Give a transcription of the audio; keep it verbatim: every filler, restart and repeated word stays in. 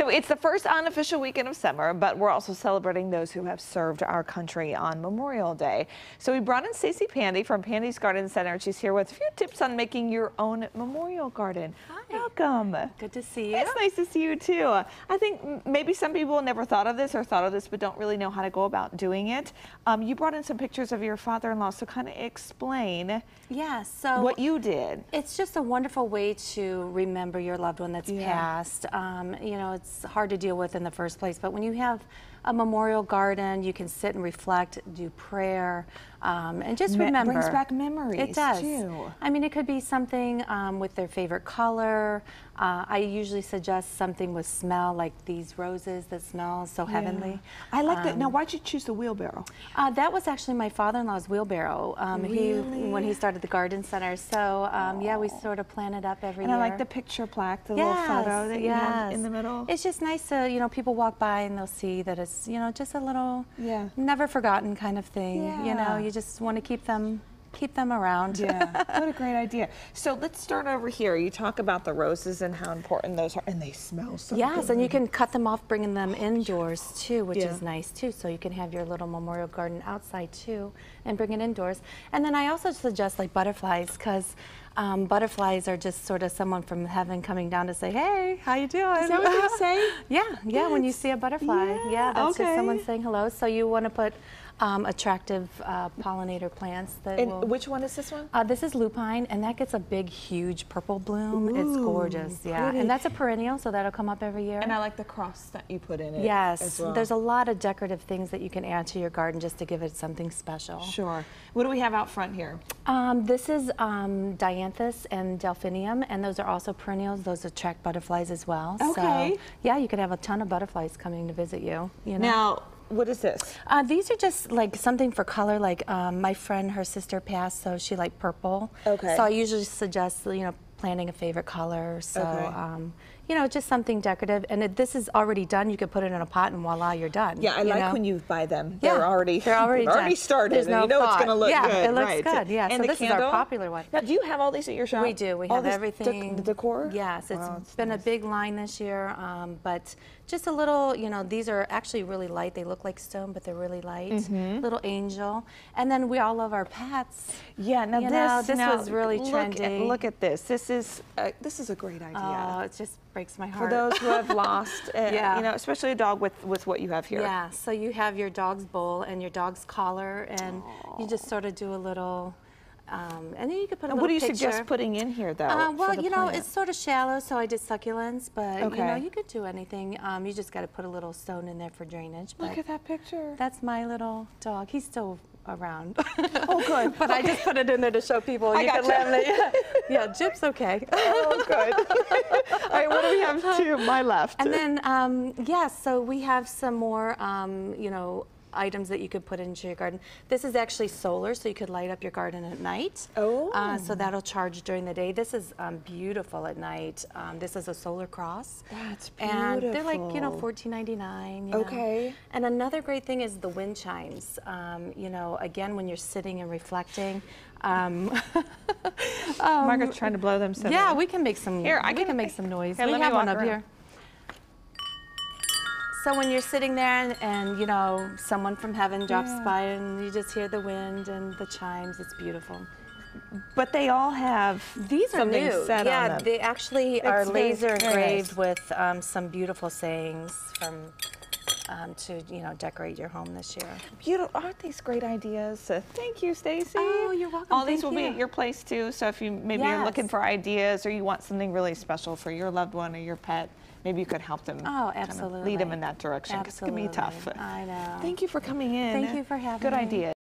So it's the first unofficial weekend of summer, but we're also celebrating those who have served our country on Memorial Day. So we brought in Stacy Pandy from Pandy's Garden Center. She's here with a few tips on making your own memorial garden. Hi. Welcome. Good to see you. It's nice to see you too. I think maybe some people never thought of this or thought of this, but don't really know how to go about doing it. Um, you brought in some pictures of your father-in-law, so kind of explain yeah, so what you did. It's just a wonderful way to remember your loved one that's Yeah. passed. Um, you know, it's hard to deal with in the first place, but when you have a memorial garden, you can sit and reflect, do prayer, um, and just Me remember. brings back memories. It does. Too. I mean, it could be something um, with their favorite color. Uh, I usually suggest something with smell, like these roses that smell so Yeah. heavenly. I like um, that. Now, why'd you choose the wheelbarrow? Uh, that was actually my father-in-law's wheelbarrow. Um, Really? He when he started the garden center. So um, yeah, we sort of plan it up every And year. I like the picture plaque, the yes, little photo that you have yes. in the middle. It's just nice to, you know, people walk by and they'll see that it's, you know, just a little Yeah. never forgotten kind of thing. Yeah. You know, you just want to keep them keep them around. Yeah, what a great idea. So let's start over here. You talk about the roses and how important those are, and they smell so Yes, good. and you can cut them off, bringing them indoors too, which Yeah. is nice too. So you can have your little memorial garden outside too, and bring it indoors. And then I also suggest like butterflies, because um, butterflies are just sort of someone from heaven coming down to say, "Hey, how you doing?" Is that what they say? Yeah, yeah. When you see a butterfly, Yeah, yeah, that's okay. just someone saying hello. So you want to put um, attractive uh, pollinator plants that And will. which one is this one? Uh, this is lupine, and that gets a big, huge purple bloom. It's Ooh, gorgeous, yeah. pretty. And that's a perennial, so that'll come up every year. And I like the cross that you put in it. Yes, as well. there's a lot of decorative things that you can add to your garden just to give it something special. Sure. What do we have out front here? Um, this is um, dianthus and delphinium, and those are also perennials. Those attract butterflies as well. Okay. So, yeah, you could have a ton of butterflies coming to visit you. You know. Now, what is this? Uh, these are just like something for color. Like um, my friend, her sister passed, so she liked purple. Okay. So I usually suggest, you know, planting a favorite color. So, Okay. um, you know, just something decorative. And it, this is already done. You could put it in a pot and voila, you're done. Yeah, I you like know? when you buy them. Yeah, They're already they're already, already done. started. There's and no you know thought. it's going to look yeah, good. it looks right. good. Yeah, And so the this candle? is our popular one. Now, do you have all these at your shop? We do. We all have this everything. De the decor? Yes, it's Wow, it's been nice. a big line this year, um, but just a little, you know, these are actually really light. They look like stone, but they're really light. Mm-hmm. Little angel. And then we all love our pets. Yeah, now You this, know, this now, was really look trendy. At, look at this. This is uh, this is a great idea. Oh, it just breaks my For heart. those who have lost, uh, Yeah. you know, especially a dog with, with what you have here. Yeah, so you have your dog's bowl and your dog's collar, and you just sort of do a little, um, and then you could put a And little what do you picture. suggest putting in here, though? Uh, for well, the you know, plant? it's sort of shallow, so I did succulents, but you know, Okay. you could do anything. Um, you just got to put a little stone in there for drainage. But Look at that picture. that's my little dog. He's still around. Oh, good. But I just put it in there to show people. I you can gotcha. laminate. Yeah, Jip's okay. Oh, good. All right, what do we have to my left? And then, um, yeah, so we have some more, um, you know, items that you could put into your garden. This is actually solar, so you could light up your garden at night. Oh. Uh, so that'll charge during the day. This is um, beautiful at night. Um, this is a solar cross. That's And they're like, you know, beautiful. fourteen ninety-nine. You Okay. Know? And another great thing is the wind chimes. Um, you know, again, when you're sitting and reflecting. Um, um, Margaret's trying to blow them. So yeah, that- we can make some. Here, I we can- can make some noise. Here, we let me have one walk up around. here. So when you're sitting there and, and you know someone from heaven drops Yeah. by and you just hear the wind and the chimes, it's beautiful. But they all have These are something new. set yeah, on them. they actually are It's very- laser very engraved nice. with um, some beautiful sayings from um, to you know decorate your home this year. Beautiful. Aren't these great ideas? Uh, thank you, Stacy. Oh, you're welcome. All these Thank will be you. at your place too. So if you maybe you're Yes. looking for ideas or you want something really special for your loved one or your pet, maybe you could help them. Oh, kind of absolutely. lead them in that direction because it can be tough. Absolutely. I know. Thank you for coming in. Thank you for having Good me. idea.